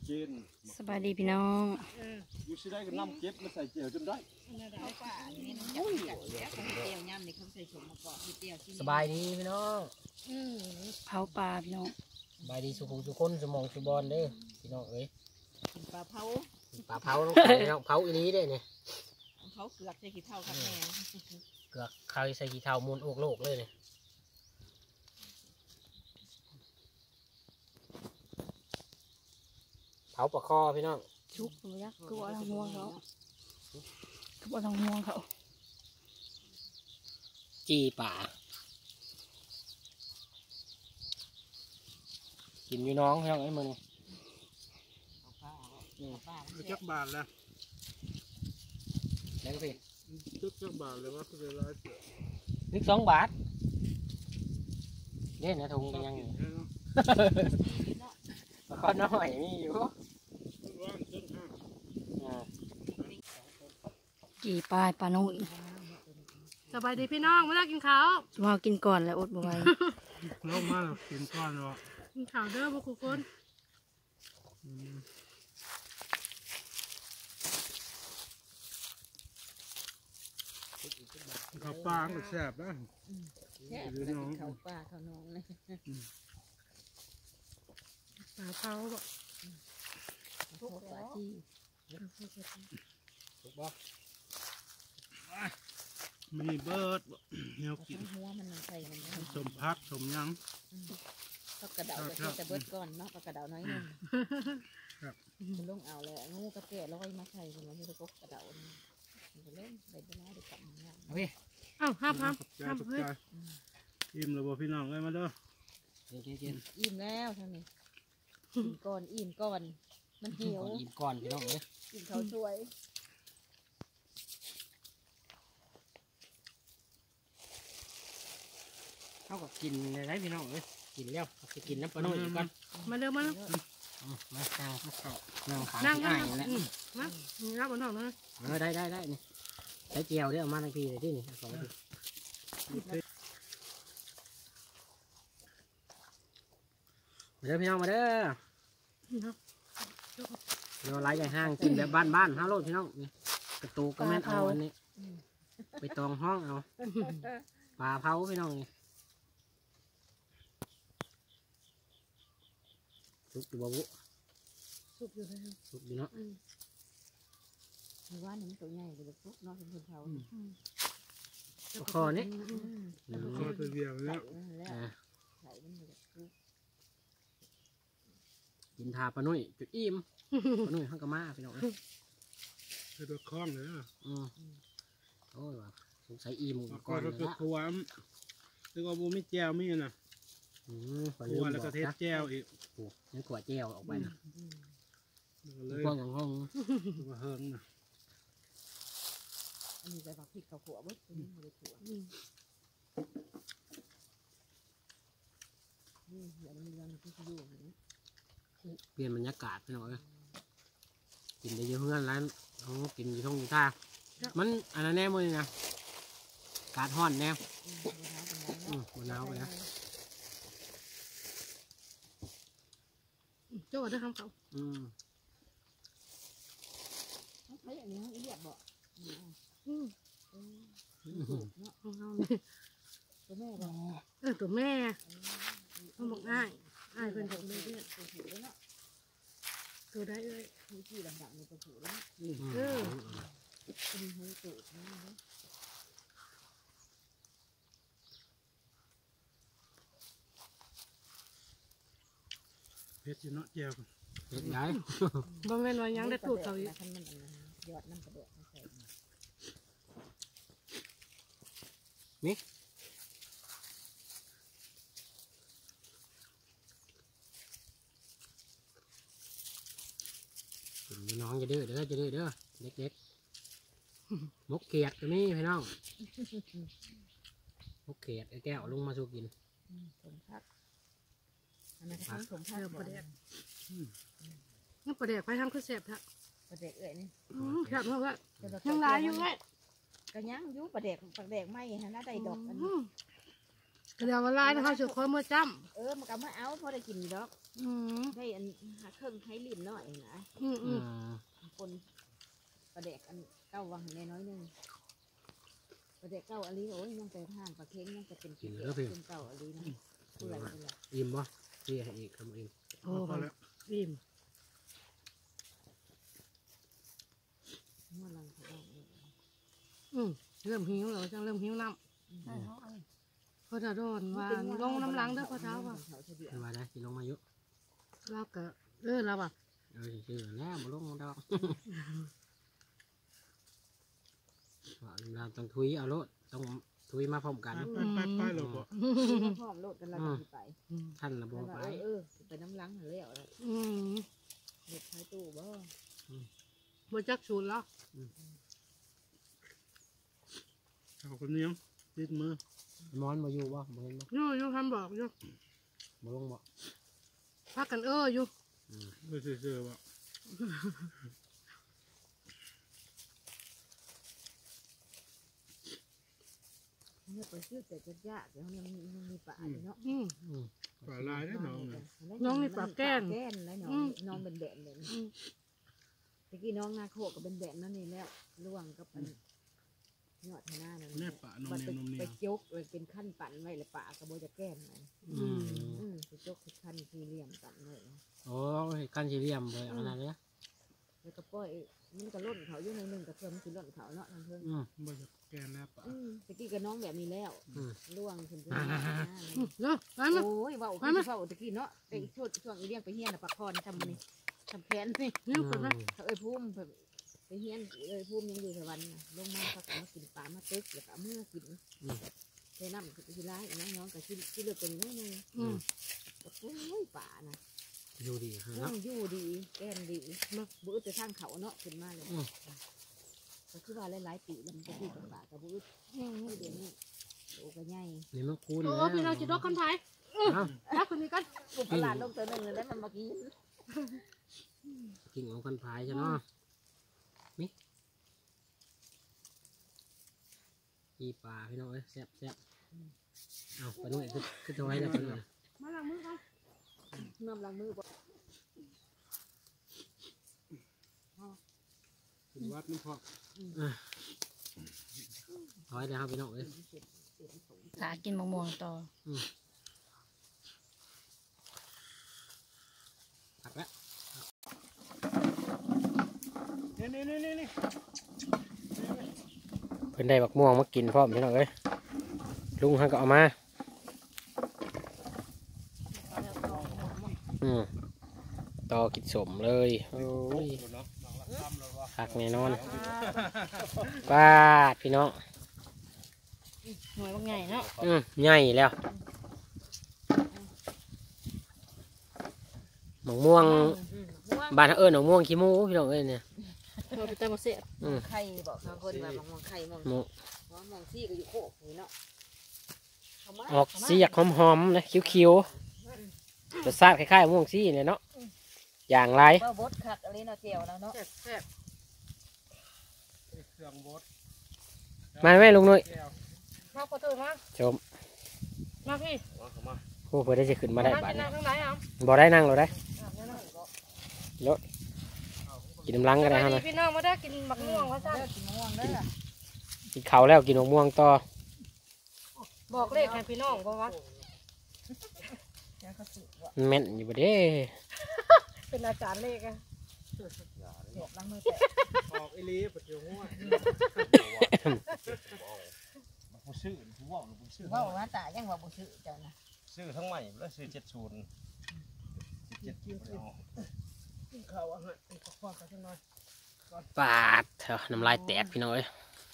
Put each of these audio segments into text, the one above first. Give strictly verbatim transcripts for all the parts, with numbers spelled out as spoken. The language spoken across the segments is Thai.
เจนสบายดีพี่น้องอยู่สิได้ก็น้ำเก็บมาใส่เจียวจนได้สบายดีพี่น้องเผาปลาพี่น้องสบายดีสุขุมสุคนสมองสุบอลเด้อพี่น้องเอ้ยปลาเผาปลาเผาต้องพี่น้องเผาอีนี้เด้เนี่ยเผาเกลือใส่ขี้เถ้าครับแม่เกลือใครใส่ขี้เถ้ามูลโอกโลกเลยเนี่ยเผาปลาคอพี่น้องชุกเลยยักษ์คือว่าทางห่วงเขาคือว่าทางห่วงเขาจีป่ากินอยู่น้องพี่น้องไอ้มึงจักบาทแล้วแล้วพี่จักจักบาทเลยว่าคือร้อยเสือนึกสองบาทเด่นนะถุงกันยังข้อน้อยมีอยู่กี่ปลายปลาหนุ่ยสบายดีพี่น้องเวลากินข้าวมากินก่อนแล้วอดบ่ไหวแล้วมากินก่อนวะกินข้าวเด้อพวกคุณคนข้าวปลาก็แซ่บนะแซ่บเลยข้าวปลาข้าวน้องเลยปลาเผาบ่ทุกปลาที่ถูกบ่มีเบิร์ดเนียวกินหัวมันใส่มันสมพักสมยังก็กระเดาจะจะเบิร์ดก่อนเนาะกระเดาน้อยนึงมันลงเอาเลยงูกระเกะร้อยมาใส่มันแล้วมันก็กระเดามันเล่นไปไปแล้วเดี๋ยวกลับมาเนี่ยอ้าวห้าพันห้าพันอิ่มเลยบ่พี่น้องเลยมาเด้ออิ่มแล้วท่านนี้อิ่มก่อนอิ่มก่อนมันหิวอิ่มก่อนพี่น้องเลยอิ่มเขาช่วยเท่ากับกินอะไรพี่น้องเลยกินแล้วจะกินน้ำปลาหน่อยอีกก่อนมาเร็วมาเร็วมานั่งนั่งขาที่อ้ายนี่แหละมารับบนท้องเลยเออได้ได้ได้นี่ใช้เจียวได้เอามาทังทีเลยที่นี่สองทีมาเด้อพี่น้องมาเด้อเราไล่ใหญ่ห้างกินแบบบ้านๆห้าโลพี่น้องนี่กระตูก็แม่นเอาอันนี้ไปตองห้องเอาปลาเผาพี่น้องนี่สุกอยู่บ่บุสุกอยู่เลยสุกอยู่เนาะว่านี่มันตัวใหญ่เลยสุกเนาะเป็นคนเผาคอนี่คอตัวเดียวแล้วกินทาปลาหนุ่ยจุดอิ่มปลาหนุ่ยข้างกระมาพี่น้องคือตัวคล้องเลยอ่ะโอ้ยว่ะสงสัยอิ่มก่อนตัวขวามซึ่งว่าบูไม่แจวไม่นะขวแล้วก็เทสแจวอีกโอ้นี่ขวแจวออกไปนะเลยกว้างของห้องมาเฮิงนะอันนี้ไปฝักพริกข้าวขัวเบิ้ลนี่มาเลยขัวนี่เดี๋ยวมันยังที่อยู่เปลี่ยนบรรยากาศไปหน่อยกินได้เยอะเพื่อนร้านเขากินอยู่ท่องอยู่ท่ามันอันนั้นแน่มือนะกาดห่อนแน่บนหนาวไปนะโจ้ได้คำเขาอืมไม่อย่างนี้เรียบบ่ตัวแม่บ่เออตัวแม่ต้องบอกง่ายง่ายเป็นตัวแม่เพื่อนตัวผูแล้วเนาะตัวได้เลยมีที่ดังๆในตัวผูแล้วเออเป็นหูตุ่มนะเพชรเนาะแจวเพชรใหญ่บ่แม่นว่ายังได้ตูดเขาอีกยอดน้ำกระเดาะนี่น้องจะดื้อเด้อจะดื้อเด้อเด็กๆมกเขียดตัวนี้พี่น้องมกเขียดไอ้แก้วลงมาสู่กินสมพักอันนั้นก็สมพักประเดี๋ยวนี่ประเดี๋ยวไปทำข้าวเสียบฮะประเดี๋ยวเอ้ยนี่แซ่บมากเลยยังลายอยู่ไงก็ยังยุประเดี๋ยวประเดี๋ยวไม่ฮะน่าได้ดอกอันนี้กระเดียวมาลายนะคะสุดคนเมื่อจ้เออมันก็มาเอาพอได้กินดอกำอืมได้อันหาเครื่องไข่ลิ้นหน่อยนะอืมอือืมมคนประเดกอันเก้าวังในน้อยนึงประเดกเก้าอันนี้โอ้ยยังแต่ทางปลาเค็งยังจะเป็นกินเป็นเก้าอันนี้นะเปื่อยไปเลยอิ่มบ่เรียกอีกคำเองโอ้พอแล้วอิ่มเมื่อลังเขาบอกอืมเริ่มหิวแล้วจังเริ่มหิวน้ำพอจะโดนว่าลงน้ำล้างเด้อพ่อเท้าว่ะเป็นว่าได้สิลงมาอยู่เราก็เออเราอ่ะเออชื่อแล้วบ่ลงดอกว่าเราต้องทุยเอาโลดต้องทุยมาพร้อมกันไปไปไปเราก็พร้อมโลดกันเราจะไปท่านระบบไปเออไปน้ำล้างหาแล้วอืมเด็กท้ายตู้บ่บ่จักสูตรแล้วเอาคนนี้ติดมือมอนมาอยู่บ่บ่เห็นบ่อยู่อยู่ทำบอกอยู่บ่ลงบ่พักกันเอออยู่ไม่เชื่อว่าเนี่ยไปซื้อแต่จะยากเดี๋ยวยังมียังมีป่าอยู่เนาะอืมอืมปลาลายได้น้องน้องนี่ปลาแก้นแก้นแล้วน้องน้องเป็นแบนเลยอืมตะกี้น้องนาโคกับเป็นแบนนั่นนี่แล้วล่วงกับอันยอดหน้านั่นแม่ปลานมมันเนียไปนมเนีไปยจกเลยเป็นขั้นปั่นไว้เลยป่ากระโบจะแก้นเลยอืมอืมไปจกขั้นสี่เหลี่ยมกันเลยโอ้ยขั้นสี่เหลี่ยมเลยเอาขนาดนี้แล้วก็ปล่อยมันก็ล่นเขาอยู่ในหนึ่งกับเพิ่มมันคือล่นเขาเนาะทางเพิ่มอืมบ่จะแกนแล้วปลาอืมตะกี้กับน้องแบบนี้แล้วอืมล่วงขึ้นไปอืมเนาะไปมาโอ้ยเว่าคือเว่าตะกี้เนาะไอ้ช่วงช่วงอีเลี้ยงไปเฮียนน่ะปลาคอนทำมันนี่ทำแขนนี่หิวคนไหมเขาเอ้ยพุ่มแบบไปเฮียนเอ้ยพุ่มยังอยู่สวรรค์น่ะลงมาเขาก็มากินปลามาตึกแล้วก็เอามื่อกินใช้น้ำคือที่ร้ายน้องน้องกับที่ที่เลือกเป็นน้อยนึงอืมโอ้ยป่านะอยู่ดีฮะน้อเนาะงอยู่ดีแก้นดีมาบุ้จะสร้างเขาเนาะขึ้นมาเลยอืมก็คือว่าหลายๆปีแล้วมันจะดีกับป่ากับบุ้เดี๋ยวนี้โอ้ก็ใหญ่นี่มันคูณโอ้แล้วพี่เราจะดอกคำไทยเอ้ารักคนนี้กันบุกตลาดลงตัวหนึ่งแล้วมันมากินกิ่งของคนพายใช่เนาะนี่อีปลาพี่น้องเอ้ยแซ่บแซ่บเอาไปนู่นขึ้นขึ้นตัวไว้แล้วไปนู่นมาล้างมือกันน้ำล้างมือบ่ถึงวัดนี่พอเอาไว้แล้วครับพี่น้องเอ้ยสากินมะม่วงต่อผักแล้วนี่นี่นี่นี่เพิ่นได้บักม่วงมากินพร้อมพี่น้องเอ้ยลุงฮันก็เอามาอืมต่อกินสมเลยโอ้ยผักแน่นอนป้าดพี่น้องหน่วยบางใหญ่เนาะอืมใหญ่แล้วหมกม่วงบ้านเขาเอิญหมกม่วงขี้มูพี่น้องเอ้ยเนี่ยเราไปเติมมาเสียอืมไข่บอกบางคนว่ามองไข่มองหมกมองซี่ก็อยู่โคกนี่เนาะออกเสียกหอมๆนะคิ้วๆรสชาติคล้ายๆมะม่วงซี่เนี่ยเนาะอย่างไรว่าบดคักอะไรเนาะเจียวแล้วเนาะแซ่บแซ่บเครื่องบดมาไหมลุงนุ้ยมาขอโทษมาชมมาพี่โอ้เพื่อได้จะขึ้นมาได้มาบาดกินนี้น้ำข้างไหนอ่ะบ่ได้นั่งเราได้รถกินน้ำลังก็ได้ฮะนะพี่น้องมาได้กินบักม่วงว่าจ้ากินม่วงเด้อกินข้าวแล้วกินมะม่วงต่อบอกเลขให้พี่น้องบอกว่าแม่นอยู่บ่เด้เป็นอาจารย์เลขอะหยกล้างมือแตะออกอีลีปัจจุบันบ่ซื้อผู้ว่าหรือบ่ซื้อว่าว่าตายังว่าบ่ซื้อเจ้านะซื้อทั้งใหม่แล้วซื้อเจ็ดศูนย์เจ็ดศูนย์เอากินข้าวอาหารขอความกันสักหน่อยปาดเถอะน้ำลายแตกพี่น้องเอ้ย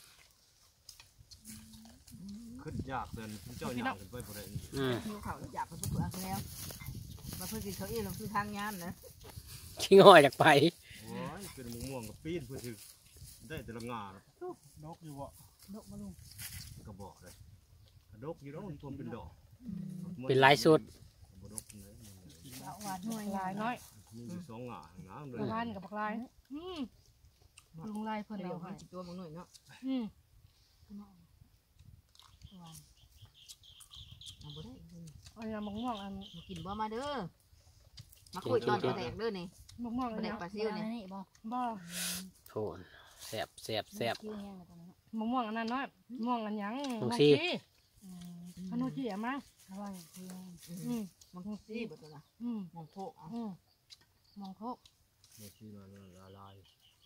ขึ้นยากเกินคุณเจ้าย่างขึ้นไปบ่ได้อืมหิวข้าวอยากไปเพื่อแล้วมาเพื่อกินเขาอีลงคือทางยามนะขี้ง่อยจากไปโอ้ยเป็นมะม่วงกับปีนเพื่อถือได้แต่ละงาดอกอยู่บ่ดกมาลุงก็บอกเลยดกอยู่แล้วมันทวมเป็นดอกเป็นลายสุดบ่ดกเลยเอาหวานหน่วยลายน้อยมีอยู่สองงาหางเลยลายกับบักลายอืมลุงลายเพิ่นเดี๋ยเอาวให้มันจิตัวมึงหน่อยเนาะอืมเอาบ่ได้อันนี้มะม่วงอันมากินบ่มาเด้อมาคุยตอนแดกเด้อนี่มะม่วงอันแดนี้กปลาซิวนี่บ่โทนแซ่บแซ่บแซ่บมะม่วงอันนั้นน้อยมะม่วงอันหยังมะซี่ขนมจีเอามาอร่อยอืมมันคงซีบ่ตัวน่ะอืมมองโพกเอาอืมมองโคกเมื่อกี้มันละลาย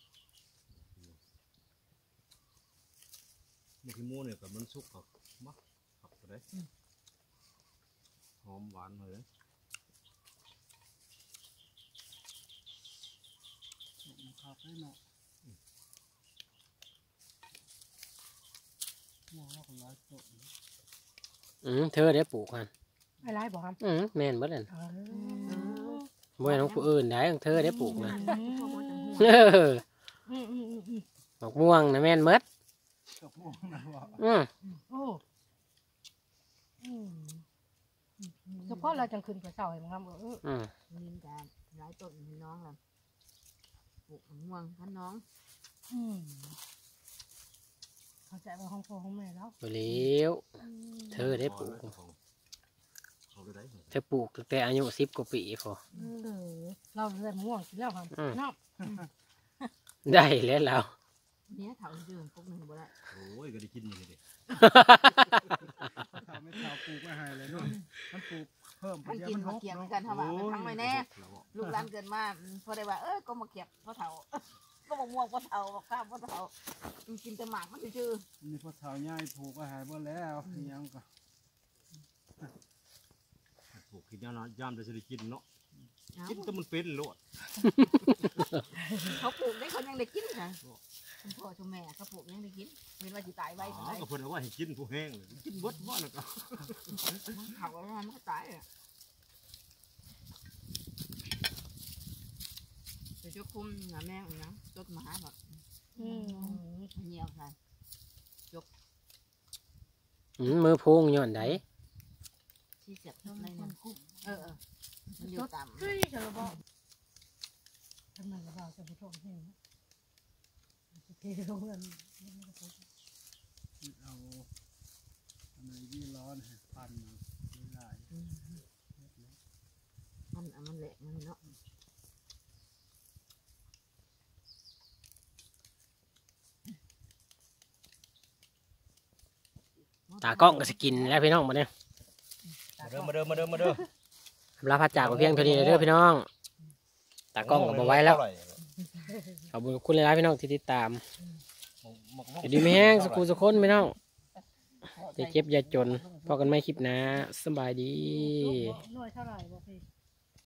เมื่อกี้หมูเนี่ยกับมันสุกครับมาขับไปได้หอมหวานเลยข้าวไปเนาะมองว่าคนร้ายโตอืมเธอได้ปลูกกันไอ้ไรบอกครับอืมแม่นเบิดนั่นเออบ่ให้น้องผู้อื่นได้ของเธอได้ปลูกนะพ่อบ่จังเอออืมอืมอืมอืมดอกม่วงนะแม่นเบิดกับม่วงนะว่าอืมโอ้อืมเฉพาะเราจังขึ้นไปเสาเห็นมั้งครับเอออืมนินกันหลายต้นพี่น้องล่ะปลูกมะม่วงพันน้องอืมเข้าใจว่าห้องพ่อห้องแม่แล้วบ่แล้วเธอได้ปลูกเขาไปได้เธอปลูกตั้งแต่อายุสิบกว่าปีพอเออเราเลือดม่วงกินแล้วครับเนาะได้แล้วเราเนี้ยเถาเดิมพวกนึงบ่ได้โอ้ยก็ได้กินอย่างนี้ดิทำให้ชาวปลูกไม่หายเลยเนาะมันปลูกเพิ่มมันกินมาเกียบกันทำว่ามันทั้งไม่แน่ลูกหลานเกิดมาพอได้ว่าเออก็มาเกียบพ่อเถาก็มะม่วงพ่อเถาข้าวพ่อเถากินแต่หมากมันชื่อมีพวกชาวย่ายปลูกก็หายหมดแล้วยังก็ปลูกกินยามยามจะได้กินเนาะๆกินแต่มันเป็นโลดเขาปลูกได้เขายังได้กินค่ะคุณพ่อคุณแม่เขาปลูกยังได้กินเป็นว่าสิตายไว้อ๋ตายอก็เพิ่นเอาไว้ให้กินผู้แห้งเลยกินเบิดบ่แล้วก็เขาแล้วมันก็ตายอ่ะเดี๋ยวจะคุมหน้าแม่งนะจดหมาแบบอืมเหนียวใส่อืมมือพุงย้อนไดที่เสียบทำไรเนี่ยเออเออมันอยู่ต่ำเฮ้ยจะระบอกทำไมระบอกจะไปท่องเที่ยวจะเทลงเงินเอาอะไรที่ร้อนให้ปั่นมาไม่ได้มันอ่ะมันแหลกมันเนาะตากล้องก็สกินแล้วพี่น้องมาเนี่ยมาเด้อมาเด้อมาเด้อมาเด้อลาพัดจากเพียงเท่านี้เลยเด้อพี่น้องตากล้องก็บ่ไหว้แล้วขอบคุณหลายๆพี่น้องที่ติดตามอยู่ดีไม่แห้งสกูสกคนพี่น้องอย่าเจ็บอย่าจนพอกันไม่คลิปหนะสบายดีหน่วยเท่าไหร่บอกพี่